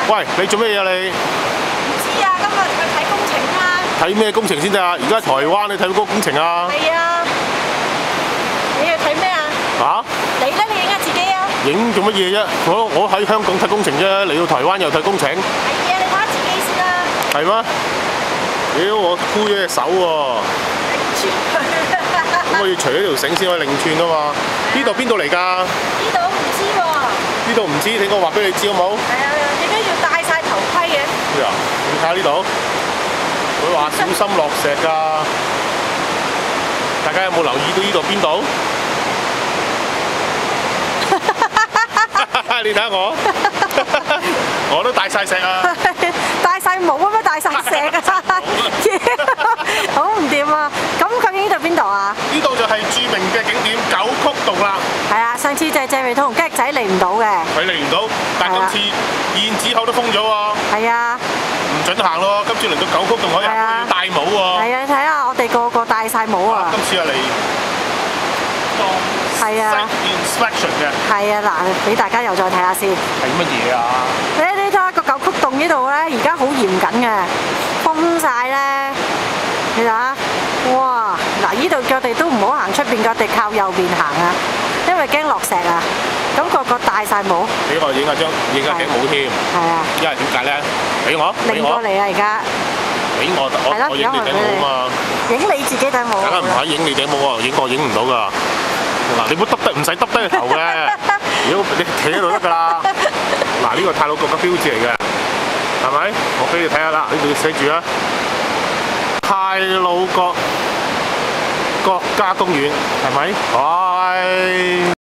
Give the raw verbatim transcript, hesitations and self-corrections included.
喂，你做咩嘢啊你？ 唔知啊，今日去睇工程啊。 睇咩工程先得啊？而家台灣你睇嗰個工程啊？ 係啊。你去睇咩啊？ 嚇？ 你咧？你影下自己啊。 影做乜嘢啫？我我喺香港睇工程啫，嚟到台灣又睇工程。 係啊，你睇下自己先啦。 係咩？屌我箍咗隻手喎！咁我要除咗條繩先可以擰轉啊嘛。呢度邊度嚟㗎？ 呢度唔知喎。 呢度唔知，你我話俾你知好冇？ 係啊，點解要戴晒頭盔嘅？ 咩啊？你睇下呢度，佢話小心落石㗎。大家有冇留意到呢度邊度？你睇下我，我都戴晒石啊！ 戴晒帽啊咩？戴晒石啊！好唔掂啊！咁究竟呢度邊度啊？ 呢度就係著名嘅景點九曲洞啦。 係啊，上次就係謝瑞通同雞仔嚟唔到嘅。 佢嚟唔到，但今次燕子口都封咗喎。係啊，唔準行咯。今次嚟到九曲洞可以行，要戴帽喎。係啊，你睇下我哋個個戴晒帽啊！ 今次係嚟當係啊 inspection 嘅。 係啊，嗱，俾大家又再睇下先。 係乜嘢啊？ 你你睇下個九曲洞呢度咧，而家好嚴謹嘅，封晒咧。你睇下，哇！嗱，呢度腳地都唔好行出邊，腳地靠右邊行啊，因為驚落石啊。咁個個戴晒帽。 俾我影下張，影下頂帽添。係啊。因為點解咧？俾我， 擰過嚟啊！而家。 俾我，我我影你頂帽啊嘛。 影你自己頂帽。 梗係唔係影你頂帽喎？影我影唔到㗎。嗱，你唔好耷低，唔使耷低個頭嘅。如果你企喺度得㗎啦。嗱，呢個太魯閣嘅標誌嚟嘅，係咪？我俾你睇下啦，呢度寫住啊，太魯閣國家公園，係咪？係。